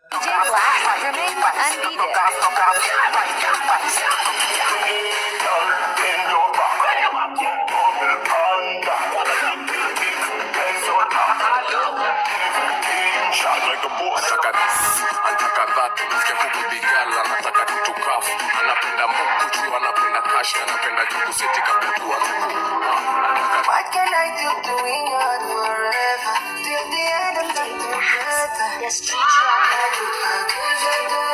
DJ Black, remain unbeaten. Anataka dhatu, mke huku bigala, anataka tutukafu. Anapenda mkuchu, anapenda kashi, anapenda jugu seti kabutu wa tuku. What can I do to win your heart forever? Till the end I'm not together. The street rocker.